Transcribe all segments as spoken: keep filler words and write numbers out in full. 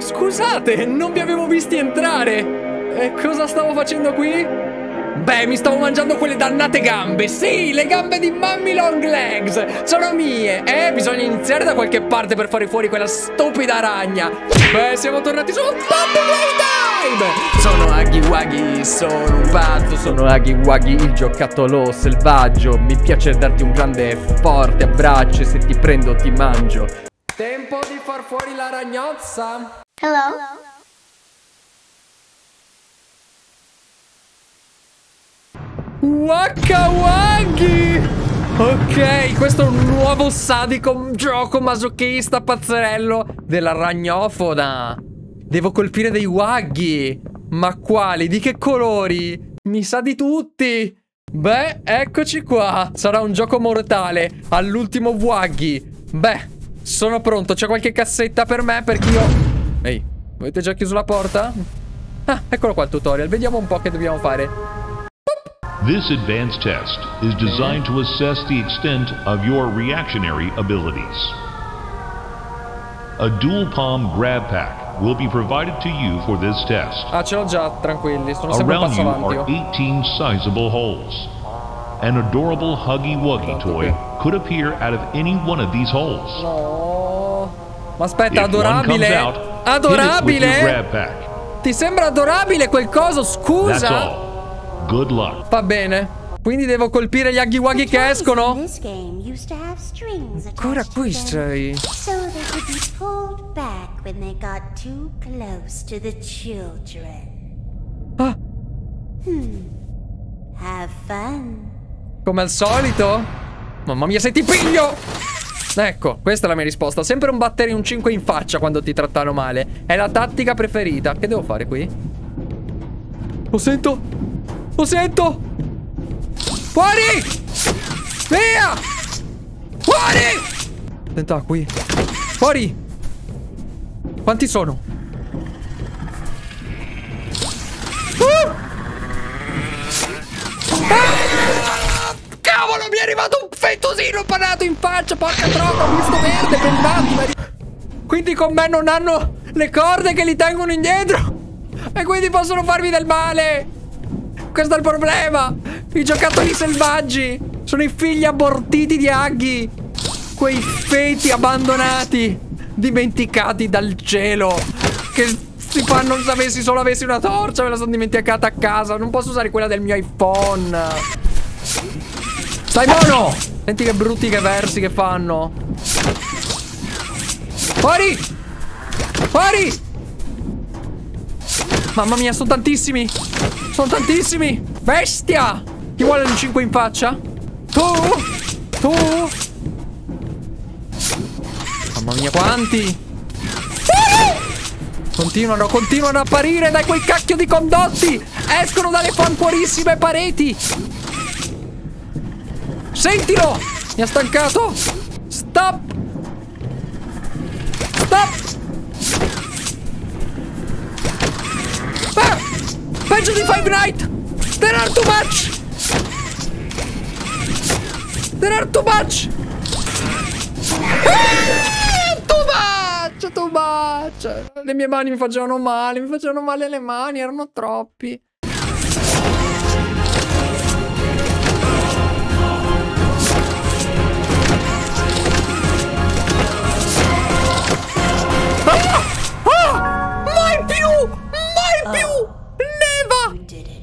scusate, non vi avevo visti entrare. E cosa stavo facendo qui? Beh, mi stavo mangiando quelle dannate gambe. Sì, le gambe di Mummy Longlegs. Sono mie. Eh, bisogna iniziare da qualche parte per fare fuori quella stupida ragna. Beh, siamo tornati su Puppy Playtime. Sono Huggy Wuggy, sono un pazzo. Sono Huggy Wuggy, il giocattolo selvaggio. Mi piace darti un grande e forte abbraccio e se ti prendo ti mangio. Tempo di far fuori la ragnozza. Hello? Waka Wuggy! Ok, questo è un nuovo sadico gioco masochista pazzerello della ragnofona. Devo colpire dei Wuggy. Ma quali? Di che colori? Mi sa di tutti. Beh, eccoci qua. Sarà un gioco mortale. All'ultimo Wuggy. Beh, sono pronto. C'è qualche cassetta per me? Perché io... Ehi, avete già chiuso la porta? Ah, eccolo qua il tutorial. Vediamo un po' che dobbiamo fare. This advanced test is designed to assess the extent of your reactionary abilities. A dual palm grab pack will be provided to you for this test. Ah, ce l'ho già, tranquilli, sono sempre un Around passo you avanti. are eighteen sizable holes. An adorable Huggy Wuggy toy could appear out of any one of these holes. No. Ma aspetta, If one adorabile? comes out, hit it with your Adorabile? grab pack. Ti sembra adorabile quel coso? That's Scusa. all. Good luck. Va bene. Quindi devo colpire gli Huggy Wuggy che escono? Ancora qui sei. So they could be pulled back when they got too close to the children. Ah, Hmm. Have fun. come al solito? Mamma mia, se ti piglio! Ecco, questa è la mia risposta. Sempre un battere un cinque in faccia quando ti trattano male. È la tattica preferita. Che devo fare qui? Lo sento! Lo sento! Fuori! Via! Fuori! Tentacoli. Fuori! Quanti sono? Uh! Ah! Cavolo, mi è arrivato un fettusino panato in faccia! Porca trota, ho visto verde per un attimo. Quindi con me non hanno le corde che li tengono indietro! E quindi possono farmi del male! Questo è il problema! I giocattoli selvaggi sono i figli abortiti di Huggy. Quei feti abbandonati, dimenticati dal cielo, che si fanno se avessi solo avessi una torcia. Me la sono dimenticata a casa. Non posso usare quella del mio iPhone. Stai buono! Senti che brutti che versi che fanno. Fuori! Fuori! Mamma mia, sono tantissimi. Sono tantissimi. Bestia! Chi vuole un cinque in faccia? Tu! Tu! Mamma mia, quanti! Continuano, continuano a apparire da quei cacchio di condotti! Escono dalle fancuorissime pareti! Sentilo! Mi ha stancato! Stop! Stop! Ah! Peggio di Five Nights! There are too much! There are too much! Ah! Too much! Too much! Le mie mani mi facevano male, mi facevano male le mani, erano troppi. Ah! Ah! Mai più! Mai più! Neva!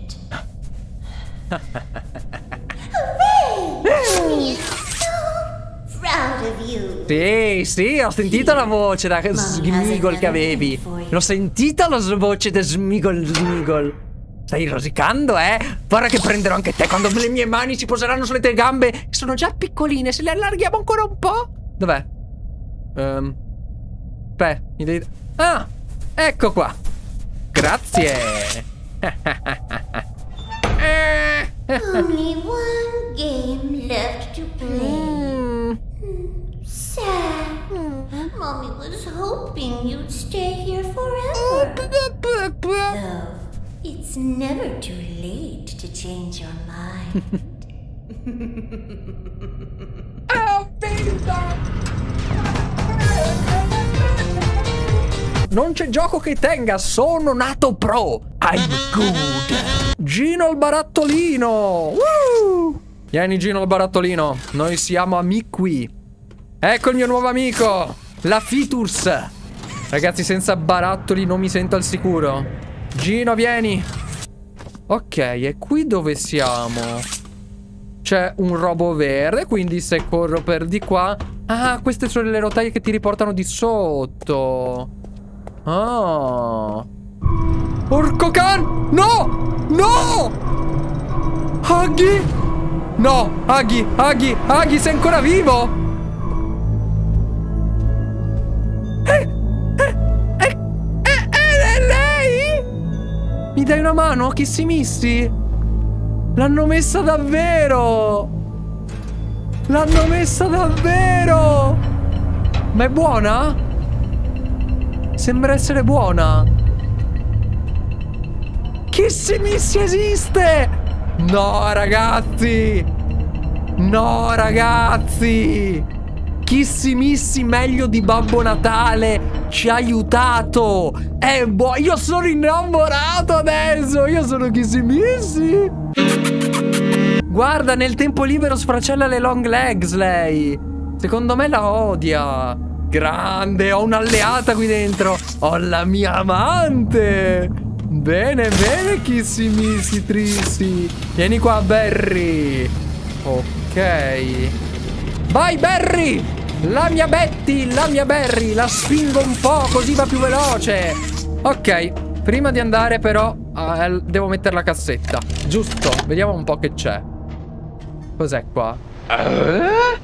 Sì, sì, ho sentito la voce da Smigol che avevi. L'ho sentita la voce da Smigol Smigol. Stai rosicando, eh? Guarda che prenderò anche te quando le mie mani si poseranno sulle tue gambe, che sono già piccoline. Se le allarghiamo ancora un po'. Dov'è? Um, beh, mi devi... Ah, ecco qua. Grazie. Only one game left to play. Sad. Mommy was hoping you'd stay here forever. Though, it's never too late to change your mind. Oh, baby. Non c'è gioco che tenga. Sono nato pro. I'm good. Gino il barattolino. Woo! Vieni Gino il barattolino. Noi siamo amici. Ecco il mio nuovo amico, la Features. Ragazzi, senza barattoli non mi sento al sicuro. Gino, vieni. Ok, e qui dove siamo? C'è un robo verde, quindi se corro per di qua... Ah, queste sono le rotaie che ti riportano di sotto. Ah. Porco can! No! No! Huggy! No! Huggy! Huggy! Huggy, sei ancora vivo? Eh! Eh! Eh! Eh! È lei? Mi dai una mano, Kissy Missy? L'hanno messa davvero! L'hanno messa davvero! Ma è buona? Sembra essere buona. Kissy Missy esiste! No, ragazzi! No, ragazzi! Kissy Missy meglio di Babbo Natale! Ci ha aiutato! È buono! Io sono innamorato adesso! Io sono Kissy Missy! Guarda, nel tempo libero sfracella le long legs lei. Secondo me la odia. Grande, ho un'alleata qui dentro. Ho la mia amante. Bene, bene, Kissy Missy Trissy. Vieni qua, Barry. Ok. Vai, Barry. La mia Betty, la mia Barry. La spingo un po', così va più veloce. Ok, prima di andare però eh, devo mettere la cassetta. Giusto, vediamo un po' che c'è. Cos'è qua? Eh?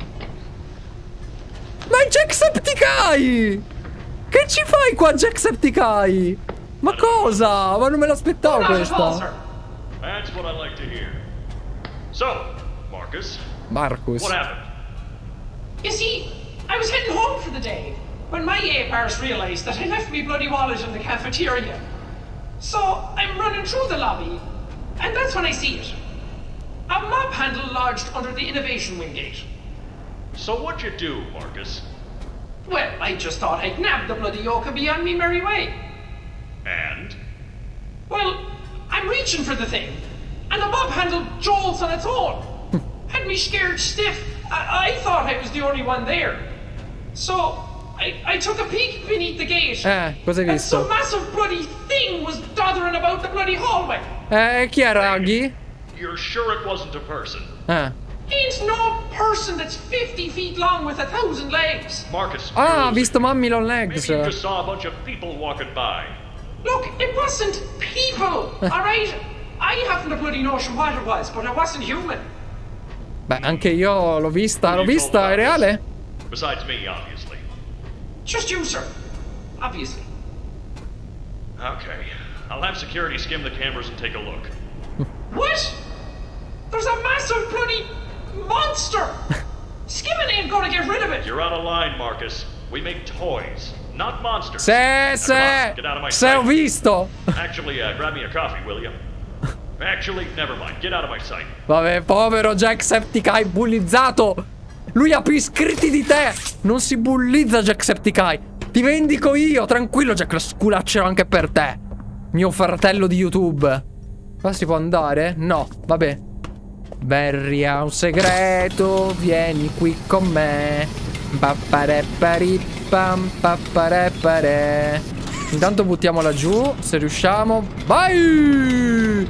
Ma è Jacksepticeye! Che ci fai qua, Jacksepticeye? Ma cosa? Ma non me l'aspettavo questa. That's what I like to hear. So, Marcus. Marcus. What happened? You see, I was heading home for the day when my A-Pars realized that I left me bloody wallet in the cafeteria. So, I'm running through the lobby, and that's when I see it. A mob handle lodged under the Innovation Wingate. So what'd you do, Marcus? Well, I just thought I'd nab the bloody yoke and be on me merry way. And? Well, I'm reaching for the thing, and the mob handle jolts on its own. Had me scared stiff. I, I thought I was the only one there. So, I, I took a peek beneath the gate. Eh, cosa hai and visto? some massive bloody thing was dothering about the bloody hallway. Eh, chi era, Aghi? You're sure it wasn't a person? Eh. Ain't no person that's fifty feet long with a thousand legs. Marcus. Ah, ha visto Mammy Long Legs. Maybe you just saw a bunch of people walking by. Look, it wasn't people, alright? I haven't a bloody notion what it was, but it wasn't human. Beh, anche io l'ho vista, l'ho vista, è reale? Besides me, obviously. Just you, sir. Obviously. Okay. I'll have security skim the cameras and take a look. What? There's a massive bloody monster! Skimming ain't gonna get rid of it! You're out of line, Marcus. We make toys, not monsters. Se, se, se ho visto. Actually, uh, grab me a coffee, will you? Actually, never mind. Get out of my sight. Vabbè, povero Jacksepticeye bullizzato. Lui ha più iscritti di te. Non si bullizza Jacksepticeye. Ti vendico io, tranquillo Jack, lo sculaccerò anche per te. Mio fratello di YouTube. Qua si può andare? No, vabbè. Barry ha un segreto. Vieni qui con me. Pappareparipam, papparepare. Intanto buttiamola giù, se riusciamo. Vai!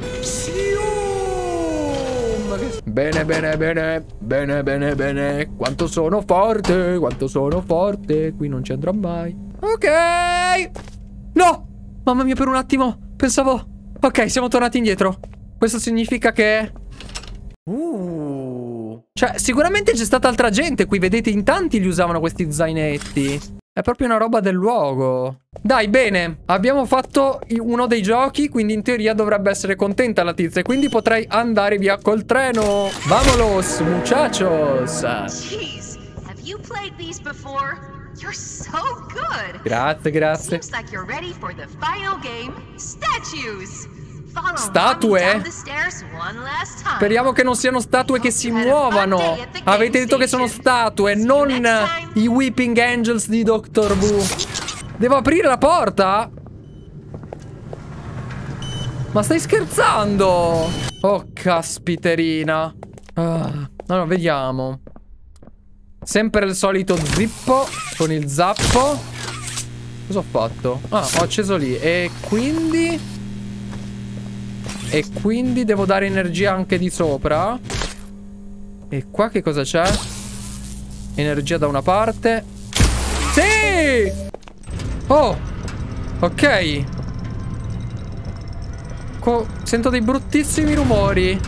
Bene, bene, bene. Bene, bene, bene. Quanto sono forte, quanto sono forte. Qui non ci andrò mai. Ok. No! Mamma mia, per un attimo pensavo... Ok, siamo tornati indietro. Questo significa che... Uh. Cioè, sicuramente c'è stata altra gente qui. Vedete, in tanti li usavano questi zainetti. È proprio una roba del luogo. Dai, bene. Abbiamo fatto uno dei giochi, quindi in teoria dovrebbe essere contenta la tizia. Quindi potrei andare via col treno. Vamonos, muchachos. Jeez, have you played these before? You're so good. Grazie, grazie. Seems like you're ready for the final game, statues. Follow Statue? mommy down the stairs one last time. Speriamo che non siano statue che si muovano. Avete detto che sono statue, non i Weeping Angels di Doctor Who. Devo aprire la porta? Ma stai scherzando? Oh, caspiterina. Ah, no, no, vediamo. Sempre il solito zippo con il zappo. Cosa ho fatto? Ah, ho acceso lì. E quindi... E quindi devo dare energia anche di sopra. E qua che cosa c'è? Energia da una parte. Sì! Oh! Ok. Co- Sento dei bruttissimi rumori.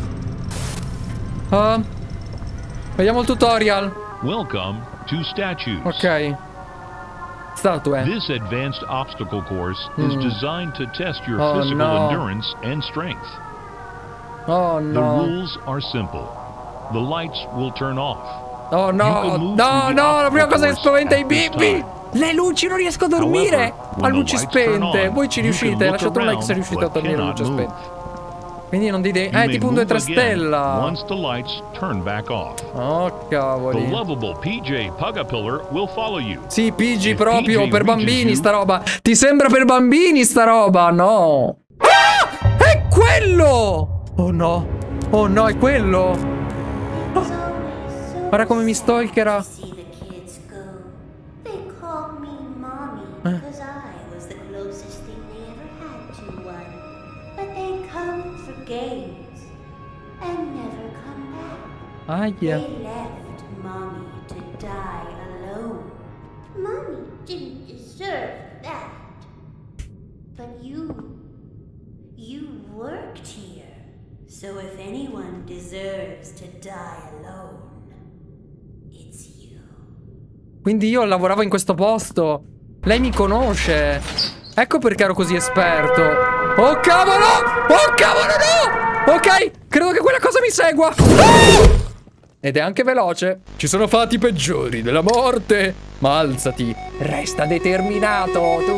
Uh, vediamo il tutorial. Welcome to Statues. Ok. Statue. This advanced obstacle course is Mm. designed to test your Oh, physical no. endurance and strength. Oh The no. rules are simple. The lights will turn off. Oh You no. can move No, through the no, la prima obstacle cosa che course spaventa è i at this bimbi. time. Le luci, non riesco a dormire. However, A when the luci lights turn spente. on, Voi ci you can riuscite. look Lasciate un like se around, riuscite a but dormire a cannot luce move. spente. Quindi non dite. You Eh, may tipo un due move tre again stella. once the lights turn back off. Oh The cavoli. lovable P J Pugapillar will follow you. Sì, P G If proprio P J per reaches bambini you- sta roba. Ti sembra per bambini sta roba? No. Ah! È quello! Oh no. Oh no, è quello. It's always so Guarda come mi stalkerà. sad to see the kids go. They called me mommy because I was the closest thing they ever had to one. But they come for games and never come back. Aia. They left mommy to die alone. Mommy didn't deserve that. But you, you worked here. So if anyone deserves to die alone, it's you. Quindi io lavoravo in questo posto. Lei mi conosce. Ecco perché ero così esperto. Oh cavolo! Oh cavolo no! Ok, credo che quella cosa mi segua. Ah! Ed è anche veloce. Ci sono fatti peggiori della morte. Ma alzati. Resta determinato. Tu.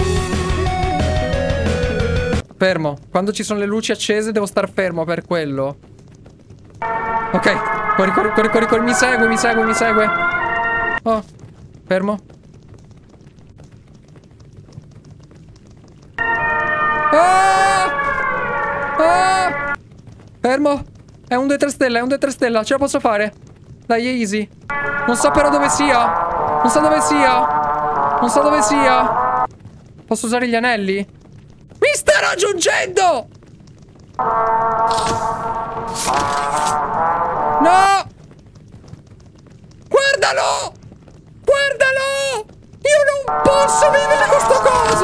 Fermo. Quando ci sono le luci accese devo star fermo per quello. Ok. Corri, corri, corri, corri, corri. Mi segue, mi segue, mi segue. Oh. Fermo. Ah! Ah! Fermo. È un due tre stella, è un due tre stella. Ce la posso fare. Dai, è easy. Non so però dove sia. Non so dove sia. Non so dove sia. Posso usare gli anelli? Mi sta raggiungendo! No! Guardalo! Guardalo! Io non posso vivere questo coso!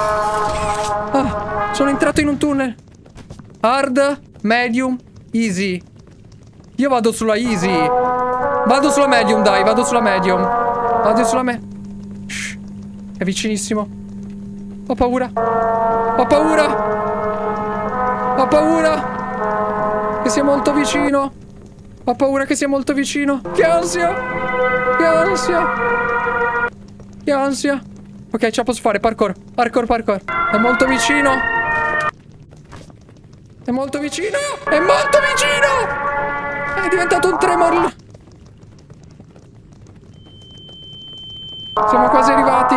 Ah, sono entrato in un tunnel. Hard, medium, easy. Io vado sulla easy. Vado sulla medium, dai, vado sulla medium. Vado sulla me... Shh, è vicinissimo. Ho paura. Ho paura. Ho paura. Che sia molto vicino. Ho paura che sia molto vicino. Che ansia. Che ansia. Che ansia. Ok, ce la posso fare. Parkour. Parkour, parkour. È molto vicino. È molto vicino. È molto vicino. È diventato un tremor. Siamo quasi arrivati.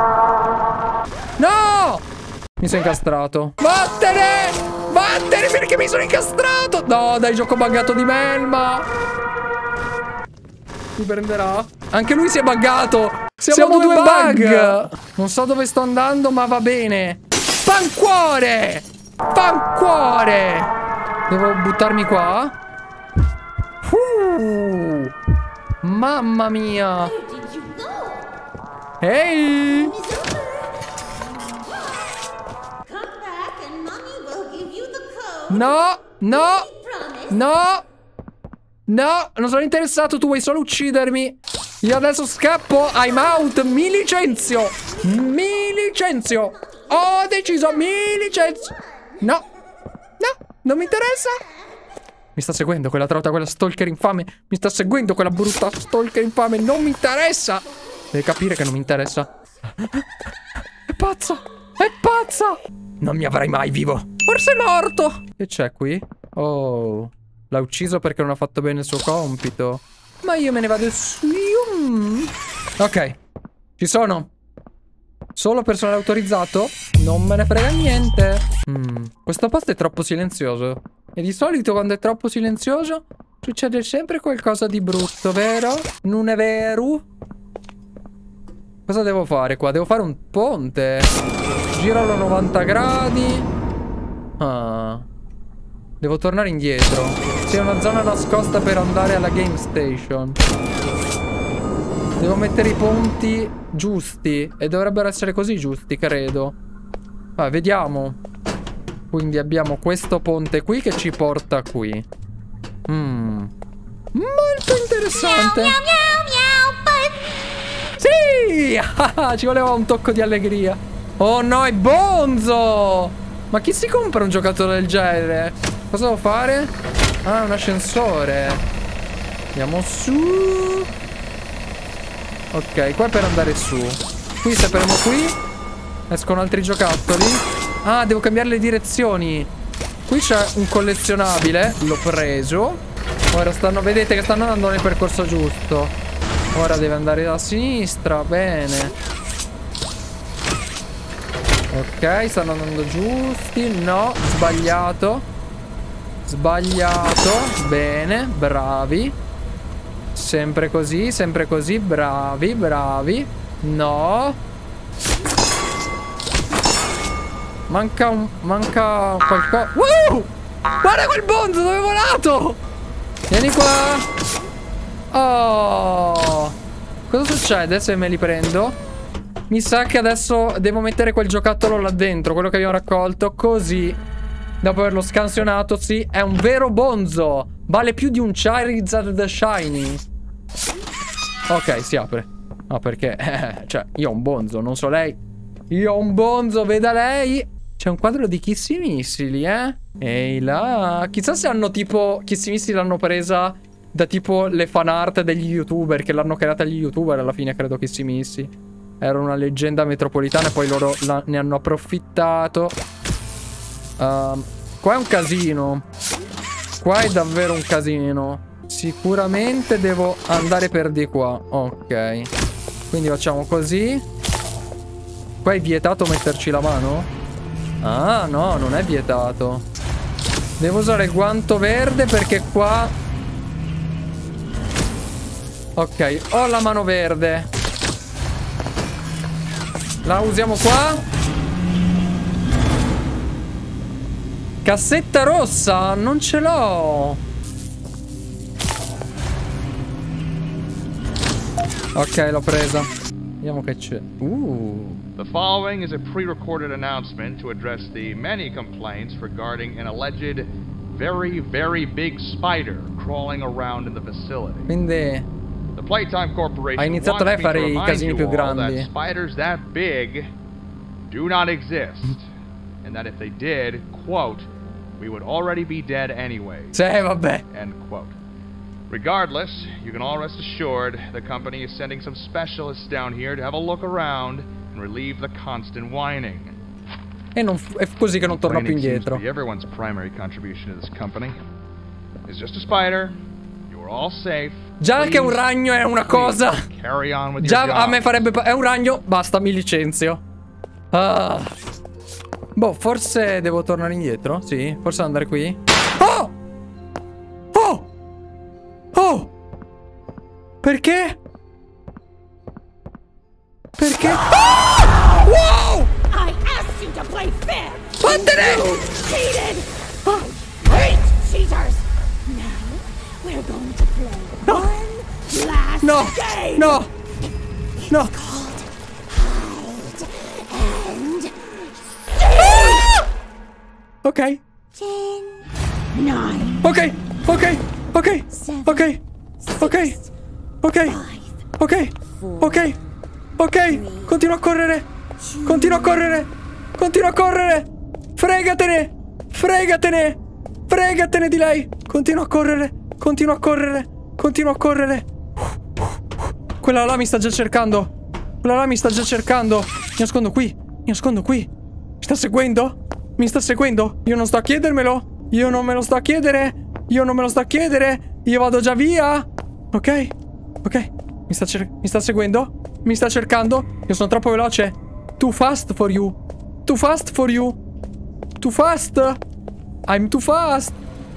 No! Mi sono incastrato. Vattene! Vattene perché mi sono incastrato! No, dai, gioco buggato di Melma. Mi prenderà? Anche lui si è buggato. Siamo, Siamo due, due bug. bug. Non so dove sto andando, ma va bene. Fancuore! Fancuore! Devo buttarmi qua? Uh, mamma mia! Where did you go? Ehi! It's over. Come back and mommy will give you the code. No! No! Promise. No! No! Non sono interessato, tu vuoi solo uccidermi. Io adesso scappo, I'm out, mi licenzio! Mi licenzio! Ho deciso, mi licenzio! No! No! Non mi interessa! Mi sta seguendo quella trota, quella stalker infame. Mi sta seguendo quella brutta stalker infame. Non mi interessa! Deve capire che non mi interessa. È pazza! È pazza! Non mi avrai mai vivo! Forse è morto! Che c'è qui? Oh... L'ha ucciso perché non ha fatto bene il suo compito. Ma io me ne vado su. Ok. Ci sono. Solo personale autorizzato? Non me ne frega niente. Mm, questo posto è troppo silenzioso. E di solito quando è troppo silenzioso succede sempre qualcosa di brutto, vero? Non è vero? Cosa devo fare qua? Devo fare un ponte. Giralo a novanta gradi. Ah. Devo tornare indietro. C'è una zona nascosta per andare alla game station. Devo mettere i ponti giusti. E dovrebbero essere così giusti, credo. Ah, vediamo. Quindi abbiamo questo ponte qui che ci porta qui. Mm. Molto interessante. Meow, meow, meow, meow, sì! Ci voleva un tocco di allegria. Oh no, è Bonzo! Ma chi si compra un giocatore del genere? Cosa devo fare? Ah, un ascensore. Andiamo su. Ok, qua è per andare su. Qui se premo qui escono altri giocattoli. Ah, devo cambiare le direzioni. Qui c'è un collezionabile. L'ho preso. Ora stanno, vedete che stanno andando nel percorso giusto. Ora deve andare da sinistra. Bene. Ok, stanno andando giusti. No, sbagliato. Sbagliato. Bene, bravi. Sempre così, sempre così. Bravi, bravi. No. Manca un... Manca qualcosa. Uh! Guarda quel Bonzo, dove è volato? Vieni qua. Oh. Cosa succede se me li prendo? Mi sa che adesso devo mettere quel giocattolo là dentro, quello che abbiamo raccolto. Così, dopo averlo scansionato, sì, è un vero Bonzo. Vale più di un Charizard Shiny. Ok, si apre. No, perché eh, cioè, io ho un Bonzo, non so lei. Io ho un Bonzo, veda lei. C'è un quadro di Kissy Missili, eh? Ehi là. Chissà se hanno tipo... Kissy Missili l'hanno presa da tipo le fan art degli youtuber, che l'hanno creata gli youtuber alla fine, credo, Kissy Missili. Era una leggenda metropolitana e poi loro la, ne hanno approfittato. Um, qua è un casino. Qua è davvero un casino. Sicuramente devo andare per di qua. Ok. Quindi facciamo così. Qua è vietato metterci la mano? Ah, no, non è vietato. Devo usare il guanto verde perché qua... Ok, ho la mano verde. La usiamo qua. Cassetta rossa, non ce l'ho. Ok, l'ho presa. Vediamo che c'è. Uh. The following is a pre-recorded announcement to address the many complaints regarding an alleged very, very big spider crawling around in the facility. Quindi the Playtime Corporation ha iniziato lei a fare i casini più grandi. Spiders that big do not exist, and that if they did, quote, we would already be dead anyway. Sì, vabbè. End quote. Regardless, you can all rest assured the company is sending some specialists down here to have a look around and relieve the constant whining. E non è così che non torno più indietro. Everyone's primary contribution to this company is just a spider. You're all safe. Già Please, che un ragno è una cosa. Carry on with Già your a job. me farebbe... È un ragno, basta, mi licenzio. Ah. Boh, forse devo tornare indietro. Sì, forse andare qui. Oh! Oh! Oh! Perché? Perché? Ah! Wow! I asked you to play fair. Vattene! You cheated. I hate cheaters. Now we're going to play No. one last No! game. No! No! Called hide and Ah! Ok. ten, nine, Ok. Ok. Ok. seven, Ok. Ok. Ok. five, Ok. Ok. Ok. Continua a correre. Continua a correre. Continua a correre. Fregatene. Fregatene. Fregatene di lei. Continua a correre. Continua a correre. Continua a correre. Quella là mi sta già cercando. Quella là mi sta già cercando. Mi nascondo qui. Mi nascondo qui. Mi sta seguendo? Mi sta seguendo? Io non sto a chiedermelo. Io non me lo sto a chiedere. Io non me lo sto a chiedere. Io vado già via. Ok. Ok. Mi sta, mi sta seguendo? Mi sta cercando? Io sono troppo veloce. Too fast for you. Too fast for you. Too fast. I'm too fast.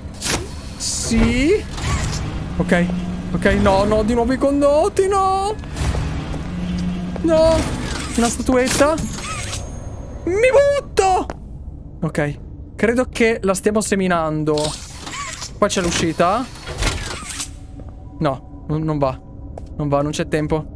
Sì. Ok. Ok, no, no, di nuovo i condotti, no. No. Una statuetta. Mi butto. Ok. Credo che la stiamo seminando. Qua c'è l'uscita. No, non, non va. Non va, non c'è tempo.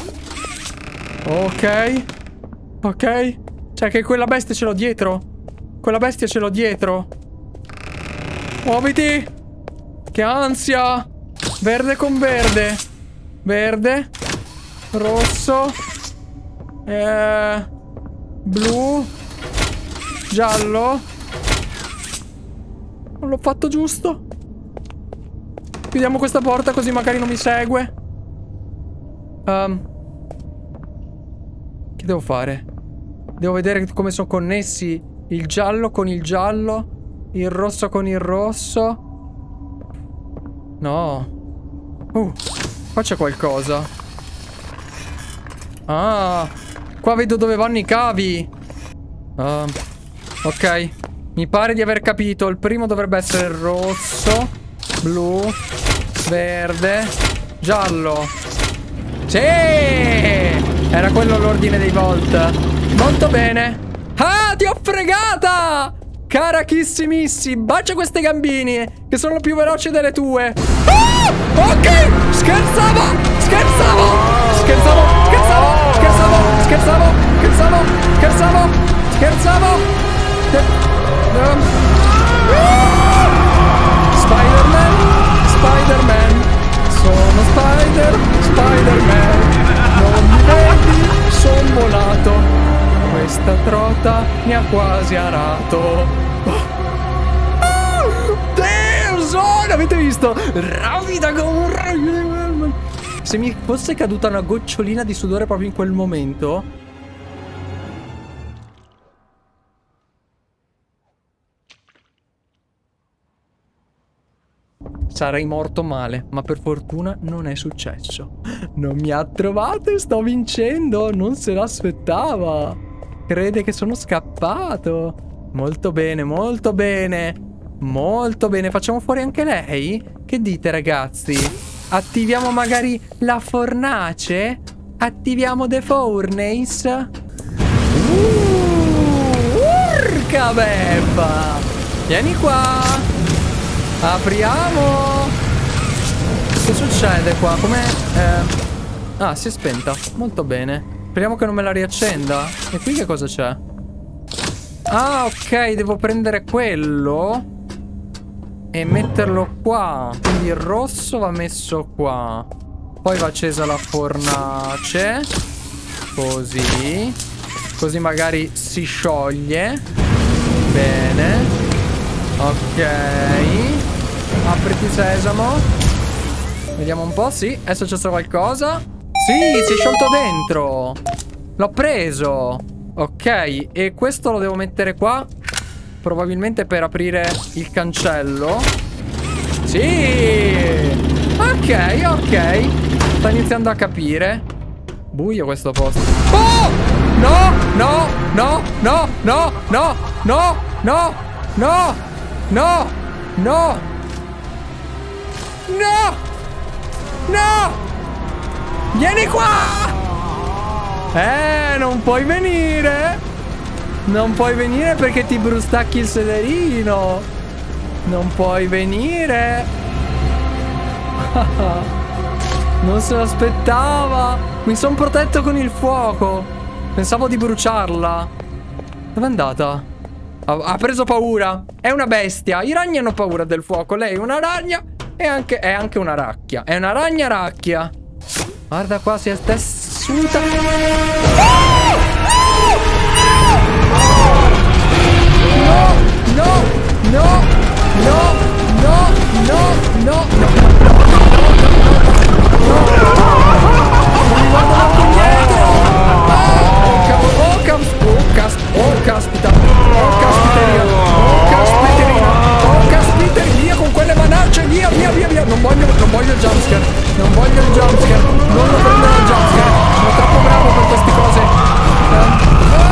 Ok. Ok. Cioè che quella bestia ce l'ho dietro. Quella bestia ce l'ho dietro. Muoviti. Che ansia. Verde con verde. Verde. Rosso. Eh, blu. Giallo. Non l'ho fatto giusto. Chiudiamo questa porta così magari non mi segue. Um, che devo fare? Devo vedere come sono connessi il giallo con il giallo, il rosso con il rosso. No. Uh, qua c'è qualcosa. Ah, qua vedo dove vanno i cavi. Uh, ok. Mi pare di aver capito. Il primo dovrebbe essere rosso, blu, verde, giallo. Sì! Era quello l'ordine dei Volt. Molto bene. Ah, ti ho fregata! Cara Kissimissi, bacia queste gambine che sono più veloci delle tue. Ah! Ok! Scherzavo! Scherzavo! Scherzavo! Scherzavo! Scherzavo! Scherzavo! Scherzavo! Scherzavo! Scherzavo! Um. Spider-Man! Spider-Man! Sono Spider! Spider-Man! Non mi vedi? Sono volato! Questa trota mi ha quasi arato. Oh, Deus! Avete visto? Rapida come... Se mi fosse caduta una gocciolina di sudore proprio in quel momento... sarei morto male, ma per fortuna non è successo. Non mi ha trovato e sto vincendo, non se l'aspettava. Crede che sono scappato. Molto bene, molto bene. Molto bene, facciamo fuori anche lei? Che dite ragazzi? Attiviamo magari la fornace? Attiviamo the furnace? Uh, urca beffa! Vieni qua! Apriamo. Che succede qua? Com'è? Eh... Ah, si è spenta. Molto bene. Speriamo che non me la riaccenda. E qui che cosa c'è? Ah, ok. Devo prendere quello e metterlo qua. Quindi il rosso va messo qua. Poi va accesa la fornace. Così. Così magari si scioglie. Bene. Ok. Apriti sesamo. Vediamo un po', sì. È successo qualcosa? Sì, si è sciolto dentro. L'ho preso. Ok, e questo lo devo mettere qua. Probabilmente per aprire il cancello. Sì. Ok, ok. Sto iniziando a capire. Buio questo posto. Oh! No, no, no, no, no, no, no, no, no, no, no. No! No! Vieni qua! Eh, non puoi venire! Non puoi venire perché ti brustacchi il sederino! Non puoi venire! Non se l'aspettava! Mi sono protetto con il fuoco! Pensavo di bruciarla! Dove è andata? Ha, ha preso paura! È una bestia! I ragni hanno paura del fuoco! Lei è una ragna! E anche, è anche una racchia. È una ragna racchia. Guarda qua, si è tessuta. No, no, no, no, no, no, no, no. Non mi guardo manco indietro. Oh, caspita. Oh, caspita. Oh, caspita. Oh, caspiteria. Oh, caspiterina. Oh, caspiteria con quelle manacce. Via, via, via, via. Non voglio, non voglio il jumpscare. Non voglio il jumpscare. Non lo prendere il jumpscare. Sono troppo bravo per queste cose. Eh.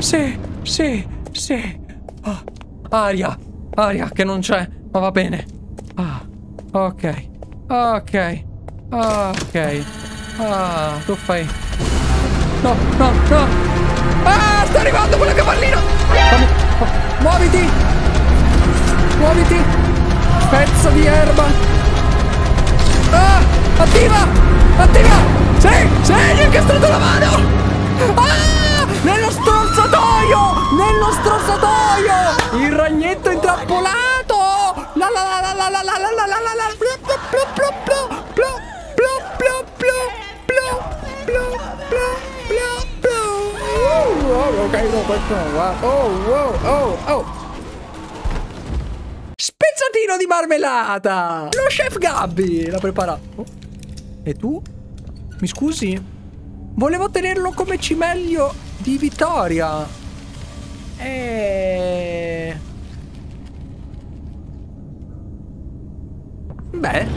Sì, sì, sì. Oh, aria, aria che non c'è, ma va bene. Ah, ok, ok, ok. Ah, tu fai... No, no, no. Ah, sta arrivando quella cavallina. Fammi... oh, muoviti. Muoviti. Pezzo di erba. Ah, attiva, attiva. Sì, sì, gli ho incastrato la mano. Ah, nello strozzatoio, nello strozzatoio. Il ragnetto intrappolato. La la la la la la la la la la la. Plop plop plop plop plop plop plop plop plop plop plop. Oh, ok, no, questo no, guarda. Oh, oh, oh, oh. Spezzatino di marmellata. Lo chef Gabby l'ha preparato. Oh. E tu? Mi scusi? Volevo tenerlo come cimelio di Vittoria. E... beh,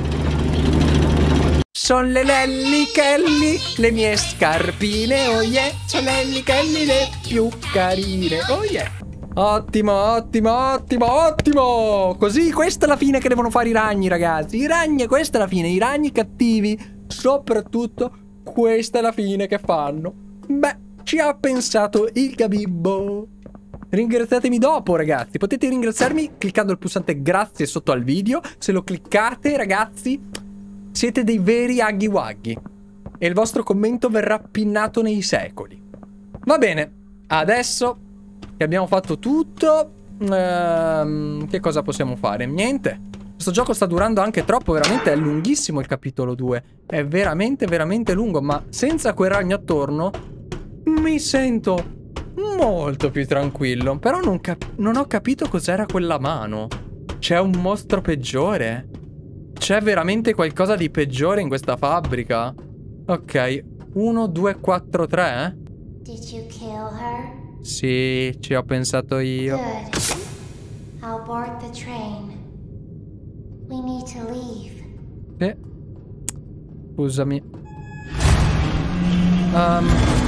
sono le Lelli Kelly, le mie scarpine, oh yeah. Sono Lelli Kelly le più carine, oh yeah. Ottimo, ottimo, ottimo, ottimo. Così questa è la fine che devono fare i ragni, ragazzi. I ragni, questa è la fine. I ragni cattivi, soprattutto, questa è la fine che fanno. Beh, ci ha pensato il Gabibbo. Ringraziatemi dopo, ragazzi. Potete ringraziarmi cliccando il pulsante grazie sotto al video. Se lo cliccate, ragazzi, siete dei veri aghi waghi. E il vostro commento verrà pinnato nei secoli. Va bene, adesso che abbiamo fatto tutto, ehm, che cosa possiamo fare? Niente. Questo gioco sta durando anche troppo, veramente è lunghissimo il capitolo due. È veramente, veramente lungo, ma senza quel ragno attorno mi sento molto più tranquillo. Però non, non ho capito cos'era quella mano. C'è un mostro peggiore? C'è veramente qualcosa di peggiore in questa fabbrica? Ok, uno, due, quattro, tre. Did you kill her? Sì, ci ho pensato io. Good. I'll board the train. We need to leave. Eh. Scusami. Um,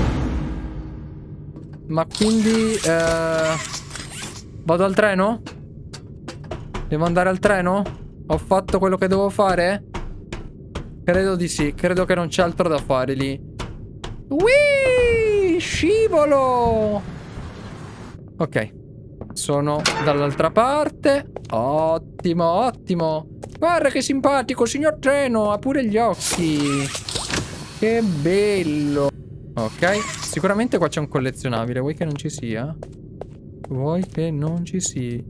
ma quindi eh, vado al treno? Devo andare al treno? Ho fatto quello che devo fare? Credo di sì. Credo che non c'è altro da fare lì. Whee! Scivolo! Ok. Sono dall'altra parte. Ottimo, ottimo. Guarda che simpatico, signor treno. Ha pure gli occhi. Che bello. Ok. Sicuramente qua c'è un collezionabile. Vuoi che non ci sia? Vuoi che non ci sia?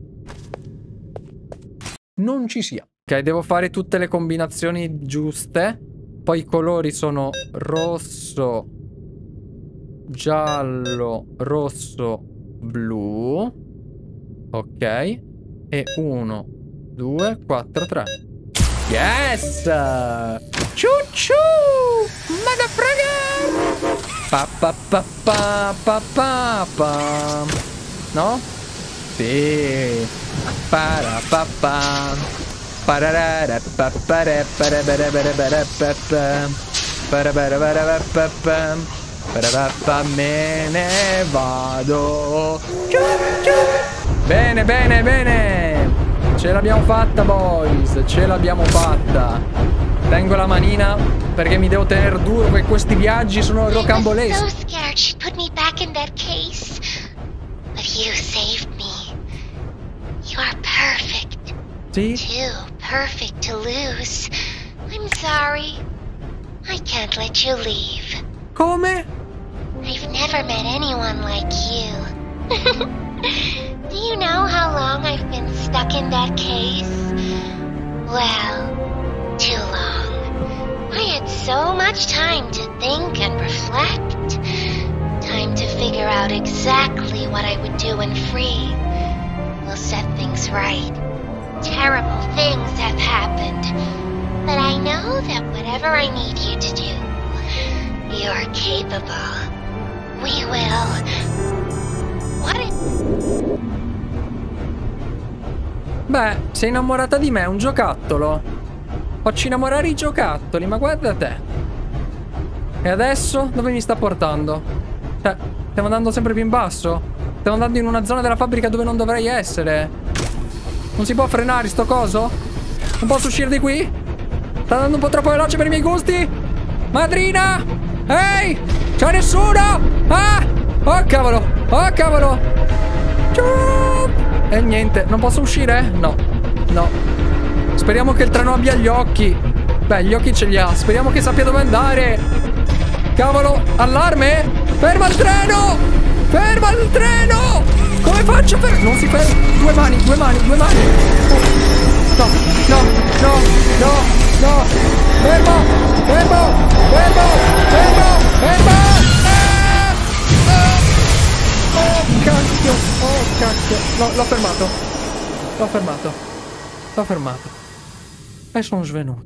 Non ci sia. Ok, devo fare tutte le combinazioni giuste. Poi i colori sono rosso, giallo, rosso, blu. Ok. E uno, due, quattro, tre. Yes! Ciu ciu! Motherfucker! Pa pa pa pa pa pa pa. No? Sì. Para pa pa. Pararara pa para para para para para pa pa. Para para para pa pa. Para pa me ne vado. Ciu ciu! Bene, bene, bene. Ce l'abbiamo fatta, boys. Ce l'abbiamo fatta. Tengo la manina perché mi devo tenere duro, perché questi viaggi sono rocamboleschi. I was so scared she'd put me back in that case. But you saved me. You are perfect. Sì? Too perfect to lose. I'm sorry. I can't let you leave. Come? I've never met anyone like you. Do you know how long I've been stuck in that case? Well, too long. I had so much time to think and reflect. Time to figure out exactly what I would do when free. We'll set things right. Terrible things have happened. But I know that whatever I need you to do, you're capable. We will. What if... Beh, sei innamorata di me, un giocattolo. Facci innamorare i giocattoli, ma guarda te. E adesso dove mi sta portando? Cioè, stiamo andando sempre più in basso. Stiamo andando in una zona della fabbrica dove non dovrei essere. Non si può frenare sto coso? Non posso uscire di qui? Sta andando un po' troppo veloce per i miei gusti. Madrina! Ehi! C'è nessuno! Ah! Oh cavolo! Oh cavolo! E niente, non posso uscire? No. No. Speriamo che il treno abbia gli occhi. Beh, gli occhi ce li ha. Speriamo che sappia dove andare. Cavolo! Allarme! Ferma il treno! Ferma il treno! Come faccio per... Non si ferma. Due mani, due mani, due mani. No, no, no, no, no. Fermo! Fermo! Fermo! Fermo! Fermo! Ah! Ah! Oh, cacchio! Oh, cacchio! No, l'ho fermato. L'ho fermato. L'ho fermato. E sono svenuto.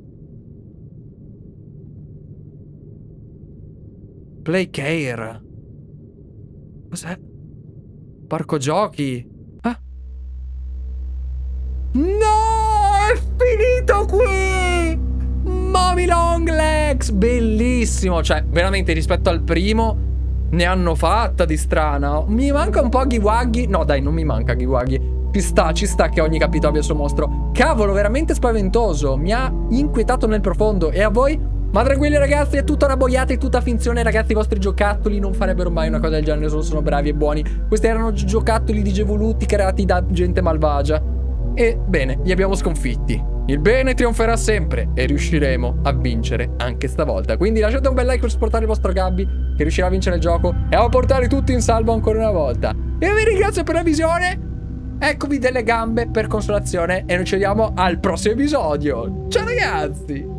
Play Care. Cos'è? Parco giochi. Ah. No! È finito qui! Mommy Long Legs! Bellissimo. Cioè, veramente rispetto al primo ne hanno fatta di strana. Mi manca un po' Giwaggy. No, dai, non mi manca Giwaggy. Ci sta, ci sta che ogni capitolo abbia il suo mostro. Cavolo, veramente spaventoso. Mi ha inquietato nel profondo. E a voi? Ma tranquilli ragazzi, è tutta una boiata, è tutta finzione. Ragazzi, i vostri giocattoli non farebbero mai una cosa del genere, solo sono bravi e buoni. Questi erano giocattoli digevoluti creati da gente malvagia. E bene, li abbiamo sconfitti. Il bene trionferà sempre e riusciremo a vincere anche stavolta. Quindi lasciate un bel like per supportare il vostro Gabby, che riuscirà a vincere il gioco e a portare tutti in salvo ancora una volta. Io vi ringrazio per la visione. Eccovi delle gambe per consolazione e noi ci vediamo al prossimo episodio. Ciao ragazzi!